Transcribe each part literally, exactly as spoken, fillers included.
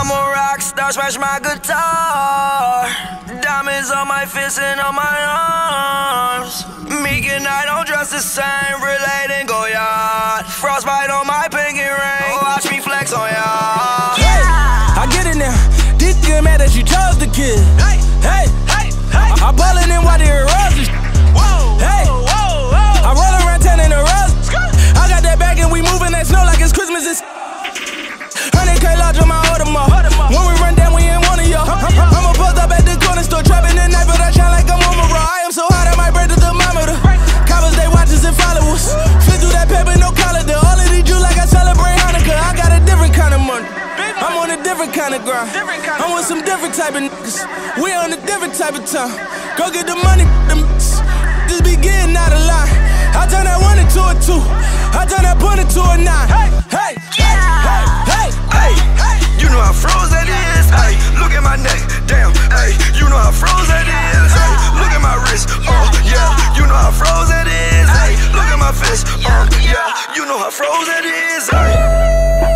I'm a rock star, smash my guitar. Diamonds on my fists and on my arms. Meek and I don't dress the same, relate and go yard. Frostbite on my pinky ring, watch me flex on y'all. Yeah, I get it now. This good man that you chose to kill. Hey, hey, hey, hey. I, I ballin' in while they roses. Whoa, hey, whoa, whoa, whoa. I roll around town in a rose. I got that bag and we moving that snow like it's Christmas. It's one hundred K large on my Audemars. When we run down, we ain't one of y'all. I'ma post up at the corner store, trapping the night, but I shine like I'm on my bro. I am so hot, I might break the thermometer. Coppers, they watch us and follow us. Flip through that paper, no collar. All of these Jews like I celebrate Hanukkah. I got a different kind of money. I'm on a different kind of grind. I'm with some different type of niggas. We on a different type of time. Go get the money, them just be getting out of line. I turn that one into a two. I turn that point into a nine. Hey, hey, hey, hey, hey, hey. You know how froze that is. Hey, look at my neck, damn. Hey, you know how froze that is. Hey, look at my wrist. Oh yeah, you know how froze that is. Hey, look at my fist. Oh yeah, you know how froze that is. Hey.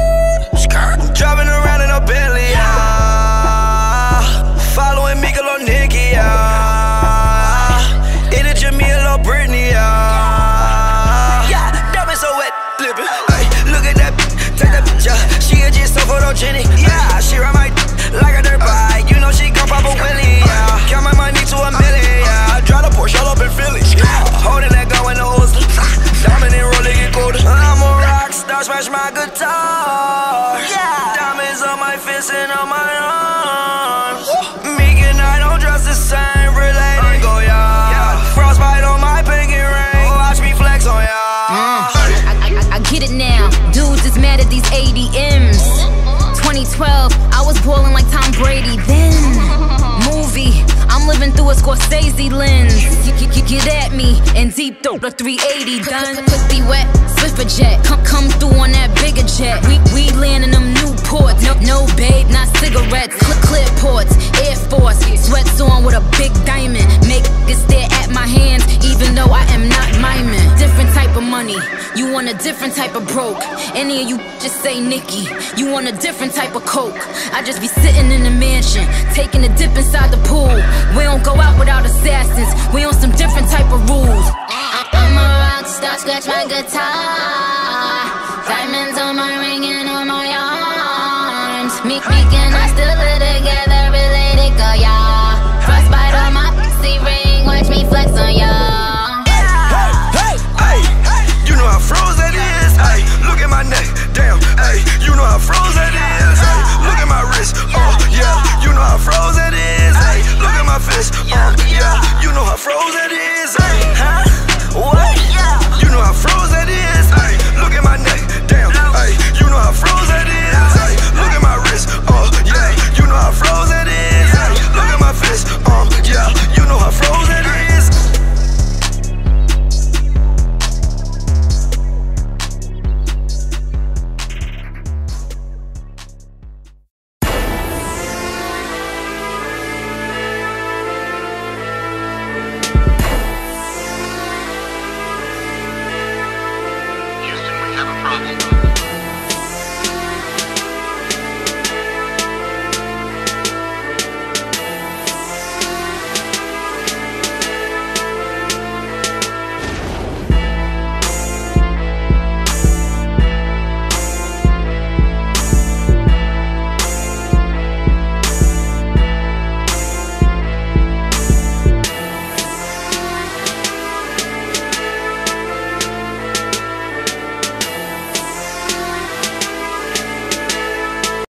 Driving around in a Bentley, yeah. Following Meek or Nicki, yeah. In a Jahlil or Britney, yeah. Yeah, that been so wet, flippin'. Hey, look at that, take that picture. She a just so photogenic, yeah. She ride my like a dirt bike. You know she gon' pop a wheelie, yeah. Count my money to a million, yeah. Drive the Porsche all up in Philly, yeah. Holding that gun in the holster. Diamond and rolling it colder. I'm a rock star, smash my guitar. On my fists and on my arms. Meek and I don't dress the same, relate and go yard. Frostbite on my pinky ring, watch me flex on y'all. Mm. I, I, I get it now. Dudes is mad at these A D Ms. twenty twelve, I was ballin' like Tom Brady then. Movie, I'm living through a Scorsese lens. You, you, you get at me and deep through the three eighty done. Pussy wet, Swiffer jet. Come, come through on that bigger jet. We, we land in them Newports. No, no babe, not cigarettes. Clip, clip ports, Air Force. Sweats on with a big diamond. Make it stare at my hands, even though I am not miming. Different type of money. You want a different type of broke. Any of you just say Nicki. You want a different type of coke. I just be sitting in the mansion, taking a dip inside the pool. We don't go out without assassins. We on some different type of rules. I'm a rock star, scratch my guitar. Diamonds on my ring and on my arms. Meek, Meek and I still live together, related, go y'all. Frostbite on my pussy ring, watch me flex on y'all. Hey, hey, hey, you know how froze that is. Hey, look at my neck, damn. Hey, you know how froze that is. Hey, look at my wrist. Oh yeah, you know how froze that is. Hey, look at my fist. Oh yeah, you know how froze that is.